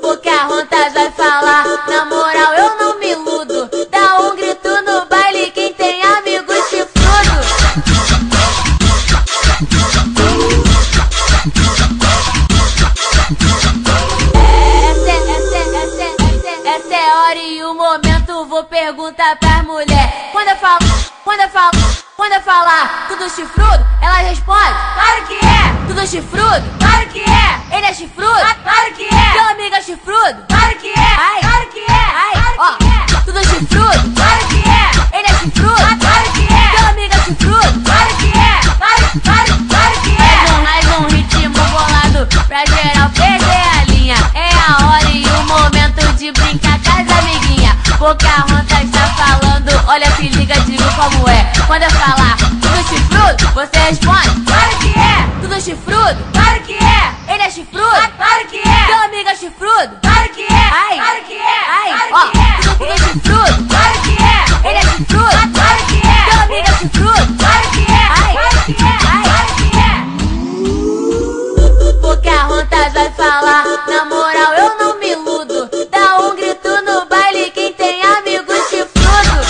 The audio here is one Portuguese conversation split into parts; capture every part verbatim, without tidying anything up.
Pocahontas vai falar, na moral eu não me iludo. Dá um grito no baile quem tem amigo chifrudo. Essa é, essa é, essa é, essa é, essa é a hora e o momento. Vou perguntar pras mulheres. Quando eu falo, quando eu falo, quando eu falar tudo chifrudo, elas respondem: claro que é. Tudo chifrudo? Claro que é. Ele é chifrudo? Claro que é. Seu amigo é chifrudo? Claro que é. Ai, claro que é. Ai, ó, tudo chifrudo? Claro que é. Ele é chifrudo? Claro que é. Seu amigo é chifrudo? Claro que é. Claro, claro, claro que é. Mais um, mais um ritmo bolado pra geral perder a linha. É a hora e o momento de brincar com as amiguinhas. Pocahontas tá falando, olha se liga, digo como é. Quando eu falar tudo chifrudo, você responde: claro que é. Tudo chifrudo? Claro que é. Ele é chifrudo? Claro que é. Seu amigo é chifrudo? Claro que é. Ai, claro que é. Ai, ó, tudo, tudo chifrudo? Claro que é. Ele é chifrudo? Claro que é. Seu amigo é chifrudo? Claro que é. Ai, claro que é. Ai, claro que é. Pocahontas vai falar, na moral eu não me iludo. Dá um grito no baile quem tem amigo chifrudo.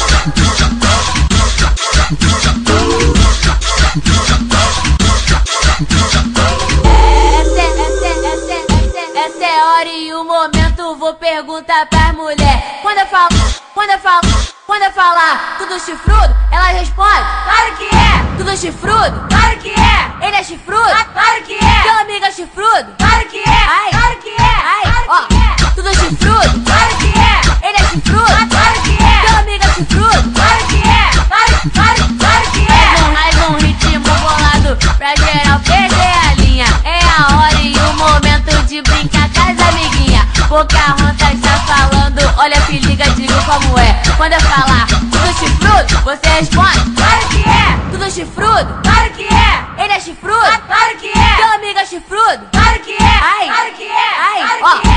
Essa é, essa é, essa é, essa é, essa é a hora e o momento. Vou perguntar pras mulheres. Quando eu falo, quando eu falo, quando eu falar tudo chifrudo, elas respondem: claro que é. Tudo chifrudo? Claro que é. Ele é chifrudo? Claro que é. Seu amigo é chifrudo? Claro que é. Ai, claro que é. Ai, ó, tudo chifrudo? Claro que é. Ele é chifrudo? Claro que é. Seu amigo é chifrudo? Claro que é. Claro, claro, claro que é. Mais um, mais um ritmo bolado pra geral perder a linha. É a hora e o momento de brincar com as amiguinhas. Pocahontas tá falando, olha se liga, digo como é. Quando eu falar tudo chifrudo, você responde: claro que é. Tudo chifrudo? Claro que é. Ele é chifrudo? Claro que é. Seu amigo é chifrudo? Claro que é. Ai, claro que é. Ai, ó,